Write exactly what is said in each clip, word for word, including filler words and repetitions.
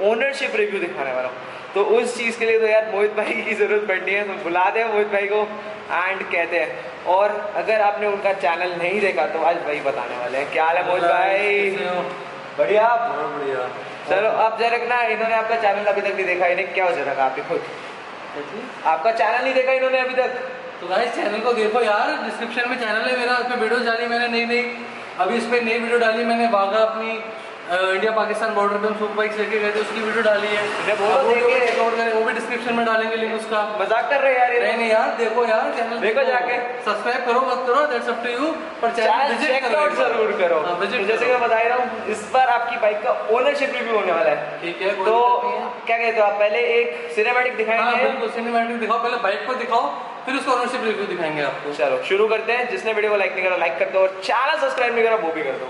Ownership review दिखाने वाला हूँ। तो उस चीज़ के लिए तो यार मोहित भाई की ज़रूरत पड़नी है, तो बुला दे मोहित भाई को एंड कहते हैं। और अगर आपने उनका चैनल नहीं देखा तो आज वही बताने वाले हैं। क्या हाल है मोहित भाई? बढ़िया बढ़िया। चलो अब जरा ना, इन्होंने आपका चैनल अभी तक नहीं देखा, इन्हें क्या हो जरा आपके खुद आपका चैनल नहीं देखा इन्होंने अभी तक? तो गाइस चैनल को देखो यार, डिस्क्रिप्शन में चैनल है मेरा, उसमें वीडियोस डाली मैंने नई नई। अभी इस पर नई वीडियो डाली मैंने, बागा अपनी इंडिया पाकिस्तान बॉर्डर पे हम सुपर बाइक्स लेके गए थे, उसकी वीडियो डाली है। वो भी डिस्क्रिप्शन में डालेंगे लिंक उसका। मजाक कर रहे यार? नहीं नहीं यार, देखो यार चैनल देखो, जाके सब्सक्राइब करो मत करो, दैट्स अप टू यू, पर चैनल विजिट आउट जरूर करो। तो जैसे मैं बता रहा हूँ, इस बार आपकी बाइक का ओनरशिप रिव्यू होने वाला है। ठीक है, तो क्या कहते हो आप? पहले एक सिनेमैटिक दिखाएंगे। सिनेमैटिक दिखाओ, पहले बाइक को दिखाओ, फिर उसका ओनरशिप रिव्यू दिखाएंगे आपको। चलो शुरू करते हैं। जिसने वीडियो को लाइक नहीं करा लाइक कर दो, और चैनल सब्सक्राइब नहीं करा वो भी कर दो।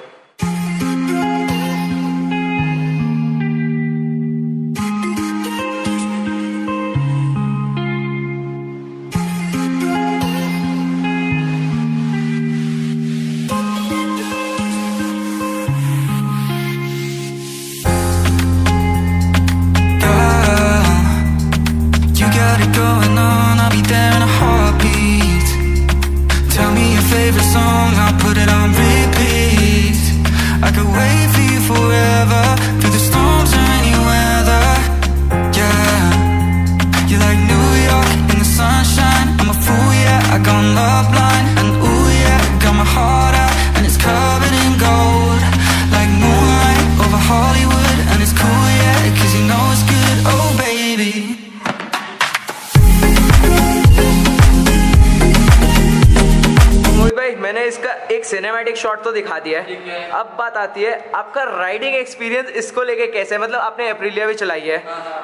मैंने इसका एक सिनेमैटिक शॉट तो दिखा दिया है। अब बात आती है आपका राइडिंग एक्सपीरियंस इसको लेके कैसे है? मतलब आपने एप्रिलिया भी चलाई है,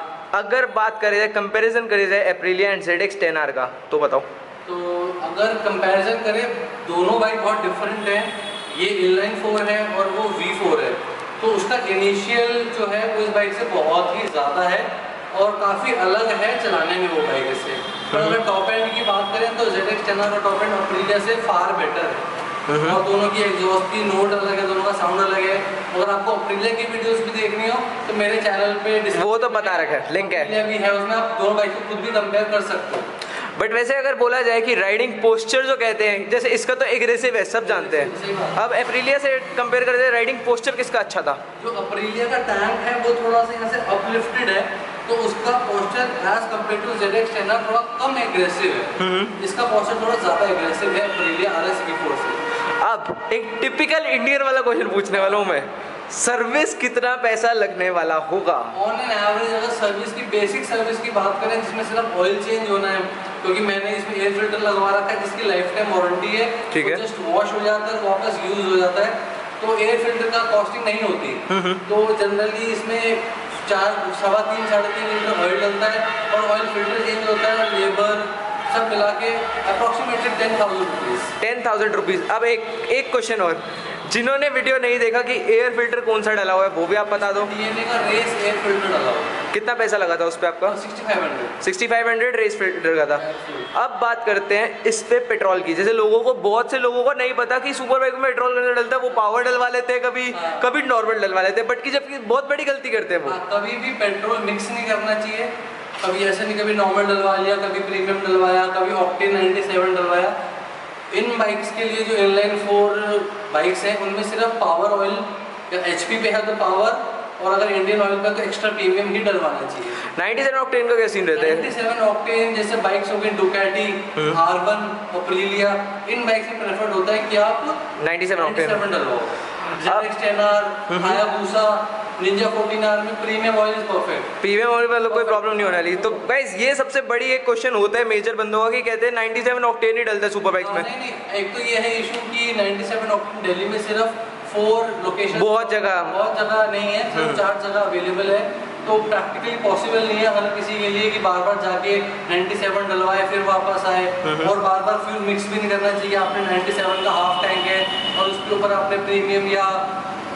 अगर बात करें जाए, कंपैरिजन करी जाए Aprilia and Z X ten R का, तो बताओ। तो अगर कंपैरिजन करें, दोनों बाइक बहुत डिफरेंट हैं। ये इनलाइन फोर है और वो वी फोर है, तो उसका इनिशियल जो है वो इस बाइक से बहुत ही ज़्यादा है और काफ़ी अलग है चलाने में वो बाइक से। पर अगर टॉप एंड की बात करें तो ज़ेड एक्स टेन आर का टॉप एंड अप्रीलिया से फार बेटर है, और दोनों की एग्जॉस्ट की नोट अलग है, दोनों का साउंड अलग है। अगर आपको अप्रीलिया की वीडियोस भी देखनी हो तो मेरे चैनल पे वो तो बता रखा है, लिंक है भी है, उसमें आप दोनों बाइक को खुद भी कंपेयर कर सकते हो। बट वैसे अगर बोला जाए कि राइडिंग पोस्चर जो कहते हैं, जैसे इसका तो एग्रेसिव है, सब जानते हैं। अब एप्रिलिया से कंपेयर करते हैं, राइडिंग पोस्चर किसका अच्छा था? जो अप्रीलिया का टैंक है वो थोड़ा सा यहाँ से अपलिफ्टेड है, तो उसका posture as compare to Z X ten R थोड़ा कम एग्रेसिव है। इसका पोस्चर थोड़ा ज़्यादा एग्रेसिव है Aprilia R S V four से। अब एक टिपिकल इंडियन वाला क्वेश्चन पूछने वाला हूँ मैं, सर्विस कितना पैसा लगने वाला होगा? ऑन एन एवरेज अगर सर्विस की बेसिक सर्विस की बात करें, जिसमें सिर्फ ऑयल चेंज होना है, क्योंकि मैंने इसमें एयर फिल्टर लगवा रखा है जिसकी लाइफ टाइम वारंटी है, ठीक है, जस्ट वॉश हो जाता है वापस यूज हो जाता है, तो एयर फिल्टर का कॉस्टिंग नहीं होती। तो जनरली इसमें चार सवा तीन साढ़े तीन लीटर ऑयल डलता है और ऑयल फिल्टर चेंज होता है, लेबर सब मिला के approximately ten thousand rupees ten thousand rupees. अब एक एक क्वेश्चन और, जिन्होंने वीडियो नहीं देखा कि एयर फिल्टर कौन सा डला हुआ है वो भी आप बता दो। डीएनए का रेस एयर फिल्टर डला हुआ है। कितना पैसा लगा था उस पर आपका? Sixty five hundred sixty five hundred race filter का था। अब बात करते हैं इस पे पेट्रोल की। जैसे लोगों को, बहुत से लोगों को नहीं पता कि सुपर बाइक में पेट्रोल नहीं डलता है, वो पावर डलवा लेते हैं, कभी हाँ। कभी नॉर्मल डलवा लेते हैं, बट की जबकि बहुत बड़ी गलती करते हैं वो। हाँ, कभी भी पेट्रोल मिक्स नहीं करना चाहिए, कभी ऐसा नहीं, कभी नॉर्मल डलवा लिया, कभी प्रीमियम डलवाया, कभी ऑक्टेन नाइन्टी सेवन डलवाया। इन बाइक्स के लिए जो इनलाइन फोर बाइक्स हैं उनमें सिर्फ पावर ऑयल या एचपी पे है तो पावर, और अगर इंडियन ऑयल पे तो एक्स्ट्रा प्रीमियम ही डलवाना चाहिए। नाइन्टी सेवन ऑक्टेन का क्या सीन रहता है? नाइन्टी सेवन ऑक्टेन जैसे बाइक्स हो गई डुकाटी, आर्बन, अप्रीलिया, इन बाइक्स में प्रेफर्ड होता है कि आप नाइन्टी सेवन ऑक्टेन डलवाओ। Z X ten R, Hayabusa, Ninja fourteen R में premium oil is perfect. Premium oil में कोई प्रॉब्लम नहीं होने वाली। तो गाइस ये सबसे बड़ी एक क्वेश्चन होता है मेजर बंदों का कि कहते हैं नाइन्टी सेवन ऑक्टेन ही डलता है सुपर बाइक्स में। नहीं नहीं, एक तो ये है इशू कि नाइन्टी सेवन ऑक्टेन दिल्ली में सिर्फ फोर लोकेशन, बहुत जगह बहुत जगह नहीं है, सिर्फ चार जगह अवेलेबल है, तो प्रैक्टिकली पॉसिबल नहीं है हर किसी के लिए कि बार बार जाके नाइन्टी सेवन डलवाए फिर वापस आए, और बार बार फ्यूल मिक्स भी नहीं करना चाहिए। आपने नाइन्टी सेवन का हाफ टैंक है और उसके ऊपर आपने प्रीमियम या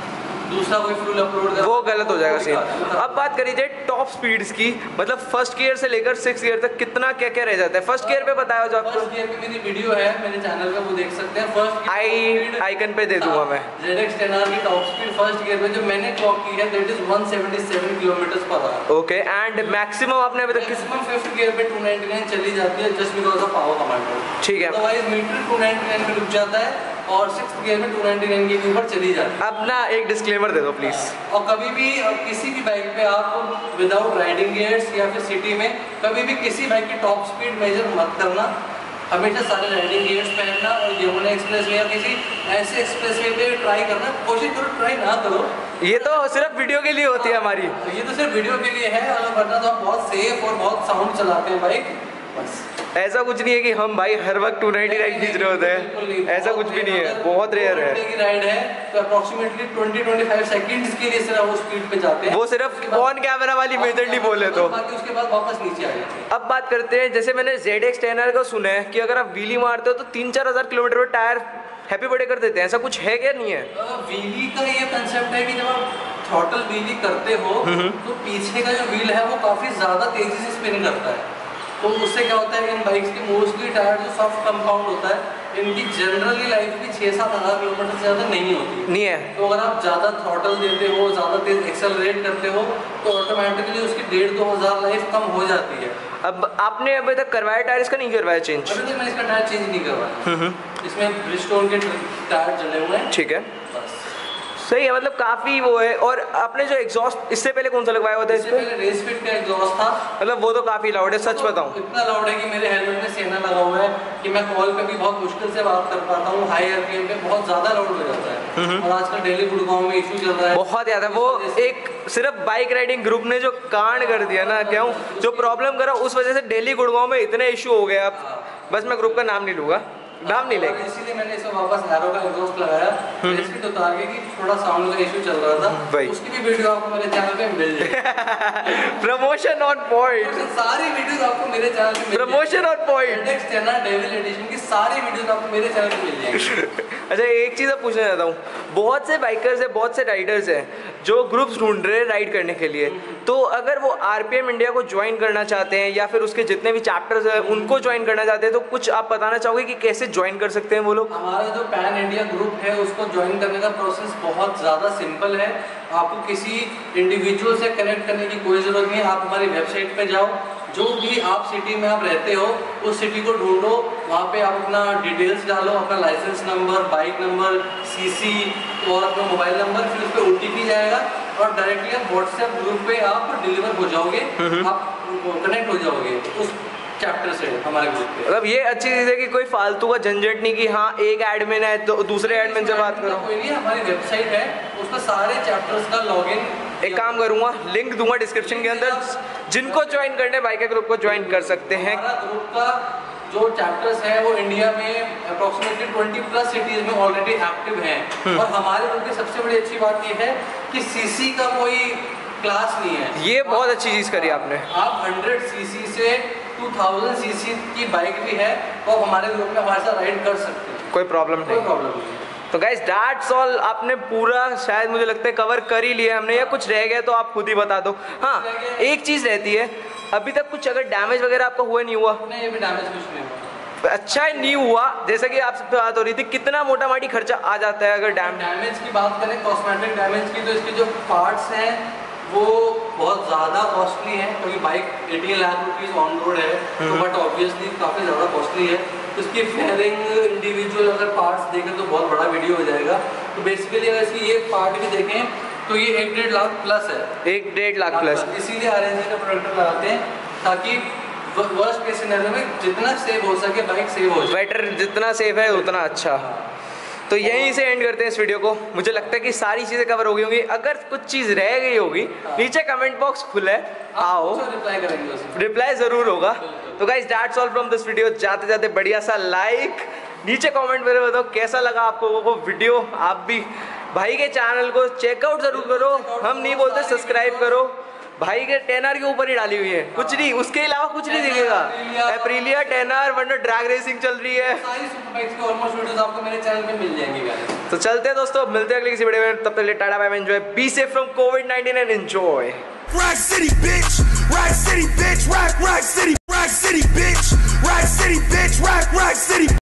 दूसरा कोई फ्यूल अपलोड कर, वो गलत हो जाएगा सीन। अब बात करी जाए टॉप स्पीड्स की, मतलब फर्स्ट गियर से लेकर सिक्स गियर तक कितना क्या क्या रह जाता है। फर्स्ट गियर पे बताया जो आपको। फर्स्ट गियर की मेरी वीडियो है मेरे चैनल पे, वो देख सकते हैं। फर्स्ट आई आइकन पे दे दूंगा मैं। Z X टेन आर की टॉप स्पीड फर्स्ट गियर पे जो मैंने क्लॉक की है that is one seventy seven kilometre per hour. Okay, and maximum आपने अभी तक मैक्सिमम फिफ्थ गियर पे टू नाइंटी नाइन चली जाती है just because of power commander. ठीक है, otherwise metre two ninety nine पे रुक जाता है और सिक्स्थ गियर में टू नाइंटी नाइन के ऊपर चली जाती है। अब ना एक डिस्क्लेमर दे दो प्लीज। और कभी भी किसी भी बाइक पे आप विदाउट राइडिंग गियर्स या फिर सिटी में कभी भी किसी बाइक की टॉप स्पीड मेजर मत करना। हमेशा सारे राइडिंग गियर्स पहनना और यमुना एक्सप्रेस वे या किसी ऐसे एक्सप्रेस वे पे ट्राई करना। कोशिश करो ट्राई ना करो, ये तो सिर्फ वीडियो के लिए होती है हमारी। ये तो सिर्फ वीडियो के लिए है, अगर वरना तो हम बहुत सेफ और बहुत साउंड चलाते हैं बाइक। बस ऐसा कुछ नहीं है कि हम भाई हर वक्त टू नाइंटी नाइन खींच रहे होते हैं, ऐसा कुछ भी नहीं है, बहुत रेयर है। की राइड है तो approximately twenty to twenty five seconds के लिए सिर्फ वो स्पीड पे जाते हैं, वो सिर्फ ऑन कैमरा वाली मेजरली बोले तो। बाकी उसके बाद वापस नीचे आ जाते हैं। अब बात करते हैं, जैसे मैंने Z X टेन आर का सुना है कि अगर आप व्हीली मारते हो तो तीन चार हजार किलोमीटर पर टायर हैप्पी बर्थडे कर देते हैं, ऐसा कुछ है क्या? नहीं है। व्हीली का ये कंसेप्ट है कि जब आप थ्रॉटल व्हीली करते हो तो पीछे का जो व्हील है वो काफी ज्यादा तेजी से स्पिन करता है। तो उससे क्या होता है इन बाइक्स की मोस्टली टायर जो सॉफ्ट कंपाउंड होता है इनकी जनरली लाइफ भी छः सात हज़ार किलोमीटर से ज़्यादा नहीं होती नहीं है। तो अगर आप ज़्यादा थ्रॉटल देते हो, ज़्यादा तेज एक्सेलरेट करते हो तो ऑटोमेटिकली उसकी डेढ़ दो हज़ार लाइफ कम हो जाती है। अब आपने अभी तक करवाया टायर इसका? नहीं करवाया चेंज? अभी तक मैंने इसका टायर चेंज नहीं करवाया। इसमें ब्रिजस्टोन के टायर जले हुए हैं। ठीक है, बस सही है, मतलब काफी वो है। और आपने जो एग्जॉस्ट इससे पहले कौन सा लगवाया हुआ था इस इससे पे? पहले रेस फिट का एग्जॉस्ट था, मतलब वो तो काफी लाउड है, सच बताऊं। इतना लाउड है कि मेरे हेलमेट में सेना लगा हुआ है कि मैं कॉल पे भी बहुत मुश्किल से बात कर पाता हूँ। हाई आरपीएम पे बहुत ज्यादा लाउड हो जाता है और आजकल दिल्ली गुड़गांव में इशू चल रहा है बहुत ज्यादा। वो एक सिर्फ बाइक राइडिंग ग्रुप ने जो कांड कर दिया ना, क्यों जो प्रॉब्लम करा, उस वजह से दिल्ली गुड़गांव में इतने इशू हो गए। अब बस मैं ग्रुप का नाम नहीं लूंगा, नाम नहीं लेंगे। इसीलिए मैंने इसे वापस एरो का एग्जॉस्ट लगाया रेस तो उतार के कि थोड़ा साउंड का इशू चल रहा था। उसकी भी वीडियो आपको मेरे चैनल पे मिल जाएगी। प्रमोशन ऑन पॉइंट, सारी वीडियोस आपको मेरे चैनल पे मिल promotion on point. Z X ten R devil edition की सारी वीडियोस आपको मेरे चैनल पे मिल जाएंगी। अच्छा, एक चीज़ अब पूछना चाहता हूँ, बहुत से बाइकर्स हैं, बहुत से राइडर्स हैं जो ग्रुप्स ढूंढ रहे हैं राइड करने के लिए, तो अगर वो आरपीएम इंडिया को ज्वाइन करना चाहते हैं या फिर उसके जितने भी चैप्टर्स हैं उनको ज्वाइन करना चाहते हैं, तो कुछ आप बताना चाहोगे कि कैसे ज्वाइन कर सकते हैं वो लोग? हमारा जो पैन इंडिया ग्रुप है उसको ज्वाइन करने का प्रोसेस बहुत ज़्यादा सिंपल है। आपको किसी इंडिविजुअल से कनेक्ट करने की कोई ज़रूरत नहीं है। आप हमारी वेबसाइट पे जाओ, जो भी आप सिटी में आप रहते हो उस सिटी को ढूंढो, वहाँ पे आप अपना डिटेल्स डालो, अपना licence number, bike number, CC और अपना मोबाइल नंबर, फिर उस पर ओटीपी जाएगा और डायरेक्टली आप व्हाट्सएप ग्रुप पे आप डिलीवर हो जाओगे, आप कनेक्ट हो जाओगे उस चैप्टर से हमारे ग्रुप पे। मतलब ये अच्छी चीज़ है कि कोई फालतू का झंझट नहीं कि हाँ एक एडमिन है तो दूसरे एडमिन से बात करो। कोई नहीं, हमारी वेबसाइट है उसमें सारे चैप्टर्स का लॉगिन। एक काम करूंगा, लिंक दूंगा डिस्क्रिप्शन के अंदर, जिनको ज्वाइन करने बाइकर ग्रुप को ज्वाइन कर सकते हैं। हमारा ग्रुप का जो चैप्टर्स है वो इंडिया में अप्रोक्सीमेटली ट्वेंटी प्लस सिटीज में ऑलरेडी एक्टिव हैं और हमारे ग्रुप की सबसे बड़ी अच्छी बात ये है कि सीसी का कोई क्लास नहीं है। ये बहुत अच्छी चीज़ करी आपने। आप हंड्रेड सीसी से टू थाउजेंड सीसी की बाइक भी है तो आप हमारे ग्रुप में हमारे साथ राइड कर सकते हैं, कोई प्रॉब्लम कोई नहीं। प्रॉब्लम नहीं। तो गाइस दैट्स ऑल, आपने पूरा शायद मुझे लगता है कवर कर ही लिया हमने, या कुछ रह गया तो आप खुद ही बता दो। हाँ, एक चीज़ रहती है, अभी तक कुछ अगर डैमेज वगैरह आपका हुआ नहीं हुआ? नहीं, ये भी डैमेज कुछ नहीं हुआ। अच्छा है, नहीं हुआ। जैसा कि आपसे बात हो रही थी, कितना मोटा माटी खर्चा आ जाता है अगर डैम डैमेज की बात करें, कॉस्मेटिक डैमेज की, तो इसके जो पार्ट्स हैं वो बहुत ज़्यादा कॉस्टली है क्योंकि बाइक अठारह लाख रुपीस ऑन रोड है, तो बट ऑब्वियसली काफ़ी ज़्यादा कॉस्टली है। उसकी फेयरिंग इंडिविजुअल अगर पार्ट्स देखें तो बहुत बड़ा वीडियो हो जाएगा। तो बेसिकली अगर इसकी ये पार्ट भी देखें तो ये एक डेढ़ लाख प्लस है, एक डेढ़ लाख प्लस। इसीलिए आर एन जी का प्रोडक्ट लगाते हैं ताकि वर्स्ट केस सिनेरियो में जितना सेव हो सके बाइक सेव हो जाए। बेटर, जितना सेफ है उतना अच्छा। तो यहीं से एंड करते हैं इस वीडियो को। मुझे लगता है कि सारी चीज़ें कवर हो गई होंगी। अगर कुछ चीज़ रह गई होगी नीचे कमेंट बॉक्स खुला है, आओ रिप्लाई करेंगे, रिप्लाई ज़रूर होगा। तो guys that's all from this video. जाते जाते बढ़िया सा लाइक नीचे कमेंट में बताओ कैसा लगा आपको वो वीडियो। आप भी भाई के चैनल को चेकआउट ज़रूर करो, हम नहीं बोलते सब्सक्राइब करो। भाई के टेनर के ऊपर ही डाली हुई है, कुछ नहीं, उसके अलावा कुछ नहीं दिखेगा। एप्रिलिया, टेनर, वरना ड्रैग रेसिंग चल रही है। सारी सुपर बाइक्स की ऑलमोस्ट वीडियोस आपको मेरे चैनल पे मिल जाएंगी गाइस। तो चलते हैं दोस्तों, मिलते हैं अगली किसी वीडियो में, तब तक के लिए tata bye bye, enjoy, be safe from COVID nineteen and enjoy. Rack City, bitch. Rack City, bitch. Rack, Rack City. Rack City, bitch. Rack City, bitch. Rack, Rack City.